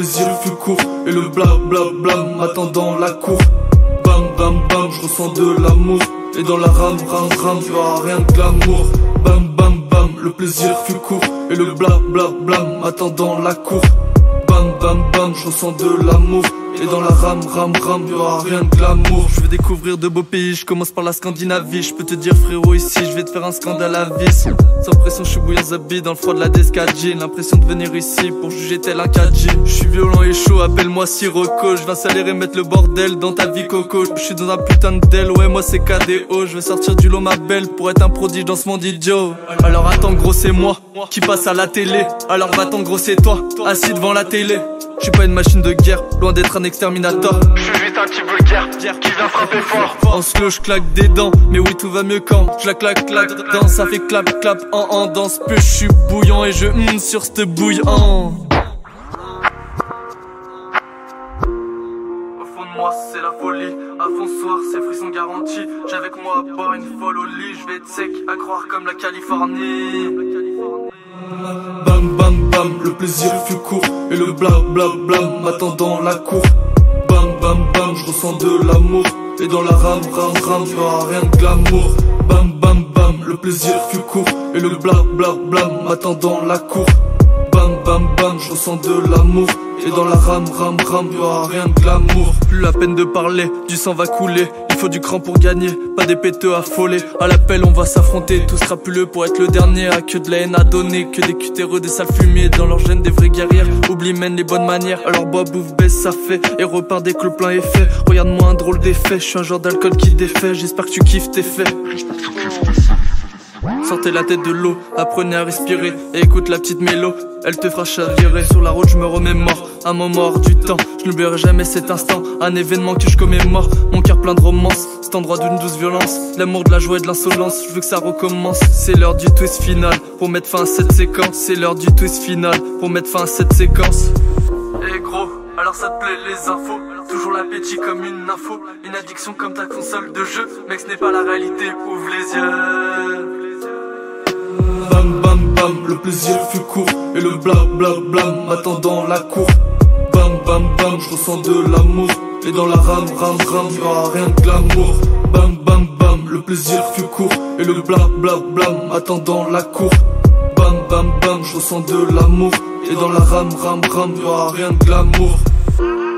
plaisir fut court et le bla bla bla m'attendant la cour. Bam bam bam, je ressens de l'amour. Et dans la rame y'aura rien de glamour. Bam bam bam, le plaisir fut court et le bla bla bla m'attendant la cour. Bam bam bam, je ressens de l'amour. Et dans la rame y'aura rien de glamour. Je veux découvrir de beaux pays, je commence par la Scandinavie. Je peux te dire frérot ici, je vais te faire un scandale à vis. Sans pression, je suis bouillant zabi dans le froid de la Descadji. L'impression de venir ici pour juger tel un Kadji. Je suis violent et chaud, appelle-moi Sirocco. Je viens salir et mettre le bordel dans ta vie coco. Je suis dans un putain de del, ouais moi c'est KDO. Je veux sortir du lot ma belle pour être un prodige dans ce monde idiot. Alors attends gros c'est moi qui passe à la télé. Alors va-t'en gros c'est toi, assis devant la télé. Je suis pas une machine de guerre, loin d'être un exterminator. Je suis juste un petit vulgaire qui vient frapper fort. En slow je claque des dents, mais oui tout va mieux quand je la claque dedans. Ça fait clap clap en danse plus. Je suis bouillant et je sur cette bouillant. Au fond de moi c'est la folie, à fond ce soir c'est frisson garanti. J'ai avec moi à boire une folle au lit. Je vais être sec à croire comme la Californie. Bam bam bam, le plaisir fut court et le bla bla bla m'attendant la cour. Bam bam bam, je ressens de l'amour. Et dans la rame y'aura rien de glamour. Bam bam bam, le plaisir fut court et le bla bla bla m'attendant la cour. Bam bam bam, je ressens de l'amour. Et dans la rame y'aura rien de glamour. Plus la peine de parler, du sang va couler. Il faut du cran pour gagner, pas des péteux affolés. À l'appel on va s'affronter, tous crapuleux pour être le dernier. À que de la haine à donner, que des cutéreux, des sales fumiers. Dans leur gène des vraies guerrières, oublie mène les bonnes manières. Alors bois, bouffe, baisse, ça fait. Et repart dès que le plein est fait. Regarde-moi un drôle d'effet, je suis un genre d'alcool qui défait. J'espère que tu kiffes tes faits. Sortez la tête de l'eau, apprenez à respirer. Et écoute la petite mélo, elle te fera chavirer. Sur la route je me remémore, un moment hors du temps. Je n'oublierai jamais cet instant, un événement que je commémore. Mon cœur plein de romance, cet endroit d'une douce violence. L'amour, de la joie et de l'insolence, je veux que ça recommence. C'est l'heure du twist final, pour mettre fin à cette séquence. C'est l'heure du twist final, pour mettre fin à cette séquence. Eh gros, alors ça te plaît les infos? Toujours l'appétit comme une info. Une addiction comme ta console de jeu. Mec ce n'est pas la réalité, ouvre les yeux. Bam bam bam, le plaisir fut court et le bla bla bla m'attendant la cour. Bam bam bam, je ressens de l'amour. Et dans la rame y'aura rien de glamour. Bam bam bam, le plaisir fut court et le bla bla bla m'attendant la cour. Bam bam bam, je ressens de l'amour. Et dans la rame y'aura rien de glamour.